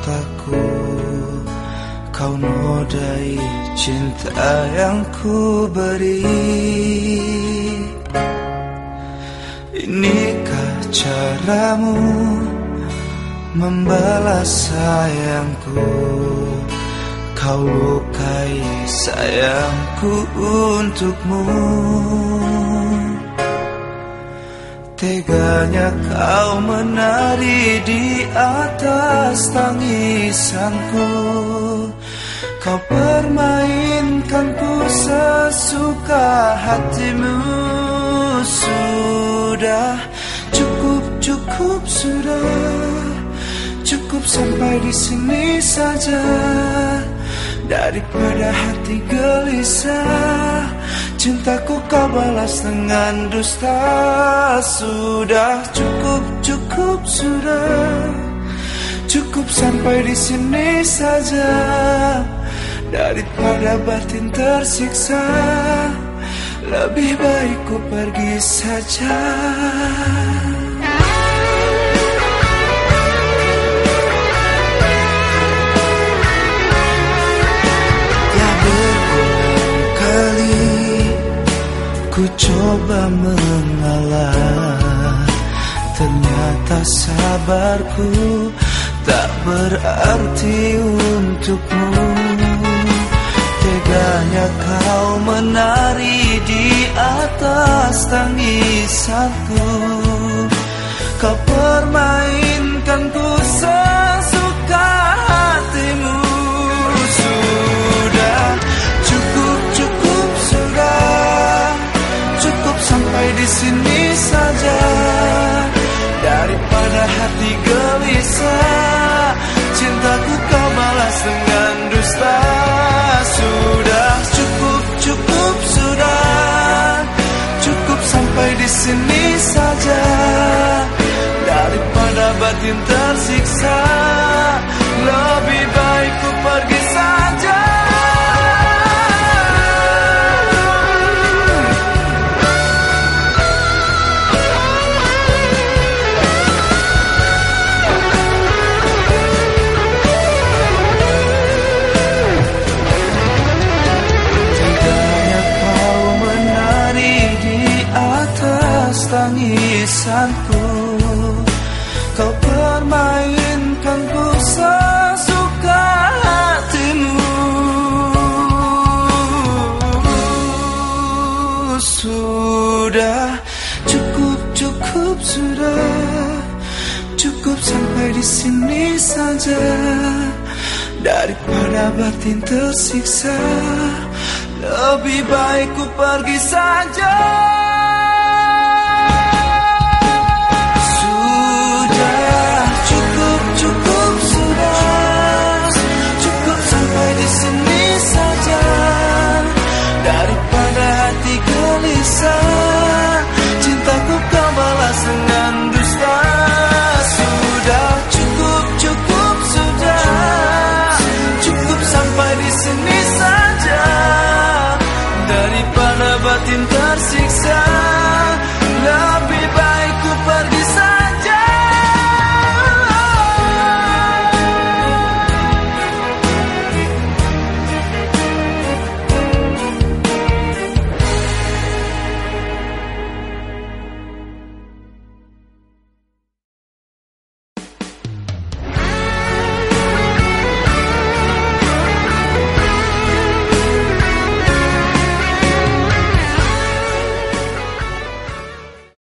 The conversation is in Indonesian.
lukaku, kau nodai cinta yang ku beri. Inikah caramu membalas sayangku? Kau lukai sayangku untukmu. Teganya kau menari di atas tangisanku. Kau permainkanku sesuka hatimu. Sudah, cukup sudah. Cukup sampai di sini saja. Daripada hati gelisah, cintaku kau balas dengan dusta. Sudah, cukup sudah. Cukup sampai di sini saja. Daripada batin tersiksa, lebih baik ku pergi saja. Ku coba mengalah, ternyata sabarku tak berarti untukmu. Teganya kau menari di atas tangisanku. Kau permainkanku sesuka hatimu. Sudah, cukup sudah. Cukup sampai di sini saja. Daripada hati gelisah, cintaku kau balas dengan dusta. Sudah, cukup sudah. Cukup sampai di sini saja. Daripada batin tersiksa, lebih baik ku pergi saja. Tangisanku, kau permainkanku sesuka hatimu. Sudah, cukup sudah. Cukup sampai di sini saja. Daripada batin tersiksa, lebih baik ku pergi saja. Cintaku kau balas dengan dusta. Sudah, cukup sudah. Cukup sampai di sini saja. Daripada batin tersiksa.